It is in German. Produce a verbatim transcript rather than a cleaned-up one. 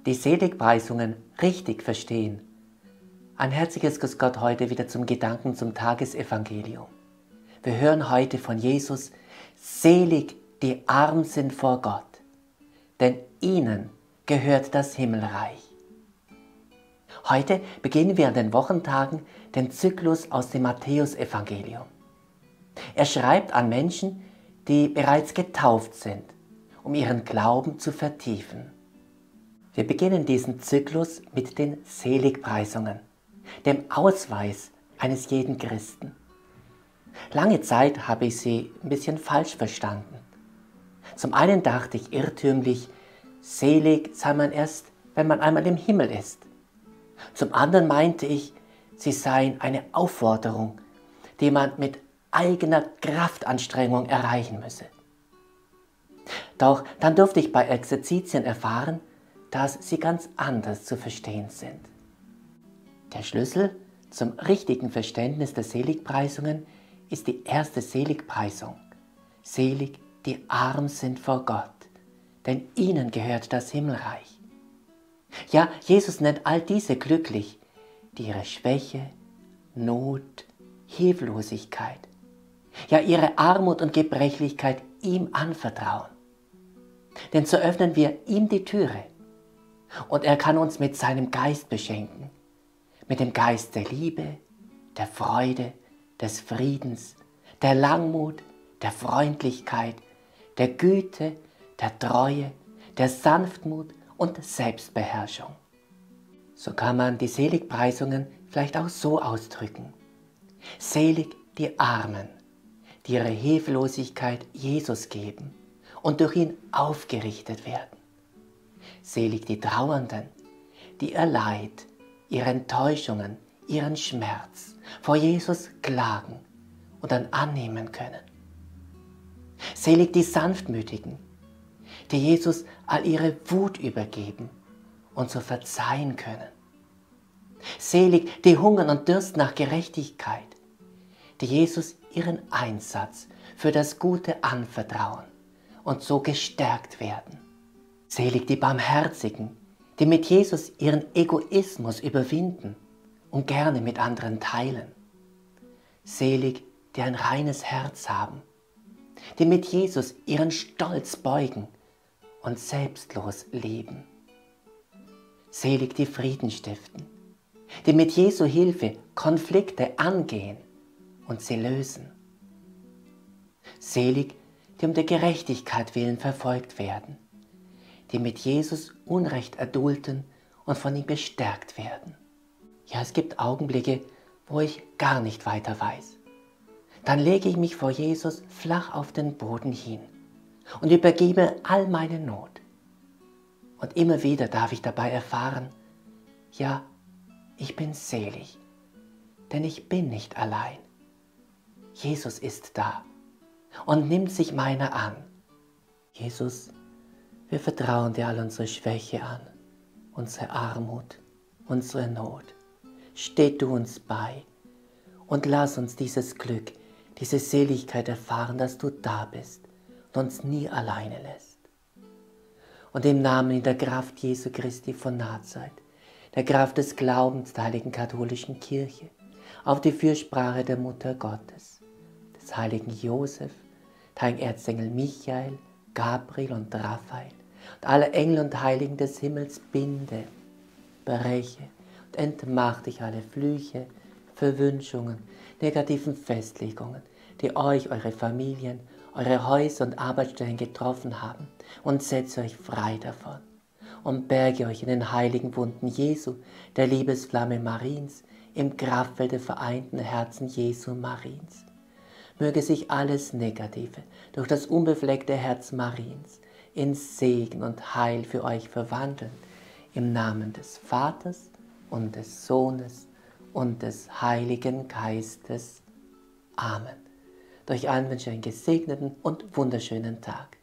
Die Seligpreisungen richtig verstehen. Ein herzliches Grüß Gott heute wieder zum Gedanken zum Tagesevangelium. Wir hören heute von Jesus: Selig, die arm sind vor Gott, denn ihnen gehört das Himmelreich. Heute beginnen wir an den Wochentagen den Zyklus aus dem Matthäusevangelium. Er schreibt an Menschen, die bereits getauft sind, um ihren Glauben zu vertiefen. Wir beginnen diesen Zyklus mit den Seligpreisungen, dem Ausweis eines jeden Christen. Lange Zeit habe ich sie ein bisschen falsch verstanden. Zum einen dachte ich irrtümlich, selig sei man erst, wenn man einmal im Himmel ist. Zum anderen meinte ich, sie seien eine Aufforderung, die man mit eigener Kraftanstrengung erreichen müsse. Doch dann durfte ich bei Exerzitien erfahren, dass sie ganz anders zu verstehen sind. Der Schlüssel zum richtigen Verständnis der Seligpreisungen ist die erste Seligpreisung. Selig, die arm sind vor Gott, denn ihnen gehört das Himmelreich. Ja, Jesus nennt all diese glücklich, die ihre Schwäche, Not, Hilflosigkeit, ja ihre Armut und Gebrechlichkeit ihm anvertrauen. Denn so öffnen wir ihm die Türe und er kann uns mit seinem Geist beschenken, mit dem Geist der Liebe, der Freude, des Friedens, der Langmut, der Freundlichkeit, der Güte, der Treue, der Sanftmut und Selbstbeherrschung. So kann man die Seligpreisungen vielleicht auch so ausdrücken: Selig die Armen, die ihre Hilflosigkeit Jesus geben und durch ihn aufgerichtet werden. Selig die Trauernden, die ihr Leid, ihre Enttäuschungen, ihren Schmerz vor Jesus klagen und dann annehmen können. Selig die Sanftmütigen, die Jesus all ihre Wut übergeben und so verzeihen können. Selig die hungern und dürsten nach Gerechtigkeit, die Jesus ihren Einsatz für das Gute anvertrauen und so gestärkt werden. Selig die Barmherzigen, die mit Jesus ihren Egoismus überwinden und gerne mit anderen teilen. Selig die ein reines Herz haben, die mit Jesus ihren Stolz beugen und selbstlos leben. Selig die Frieden stiften, die mit Jesu Hilfe Konflikte angehen und sie lösen. Selig, die um der Gerechtigkeit willen verfolgt werden, die mit Jesus Unrecht erdulden und von ihm gestärkt werden. Ja, es gibt Augenblicke, wo ich gar nicht weiter weiß. Dann lege ich mich vor Jesus flach auf den Boden hin und übergebe all meine Not. Und immer wieder darf ich dabei erfahren, ja, ich bin selig, denn ich bin nicht allein. Jesus ist da und nimmt sich meiner an. Jesus, wir vertrauen dir all unsere Schwäche an, unsere Armut, unsere Not. Steh du uns bei und lass uns dieses Glück, diese Seligkeit erfahren, dass du da bist und uns nie alleine lässt. Und im Namen in der Kraft Jesu Christi von Nazareth, der Kraft des Glaubens der heiligen katholischen Kirche, auf die Fürsprache der Mutter Gottes, des heiligen Josef, der heiligen Erzengel Michael, Gabriel und Raphael und alle Engel und Heiligen des Himmels binde, breche und entmacht dich alle Flüche, Verwünschungen, negativen Festlegungen, die euch, eure Familien, eure Häuser und Arbeitsstellen getroffen haben, und setze euch frei davon und berge euch in den heiligen Wunden Jesu, der Liebesflamme Mariens, im Kraftfeld der vereinten Herzen Jesu Mariens. Möge sich alles Negative durch das unbefleckte Herz Mariens in Segen und Heil für euch verwandeln, im Namen des Vaters und des Sohnes und des Heiligen Geistes. Amen. Durch allen wünsche ich einen gesegneten und wunderschönen Tag.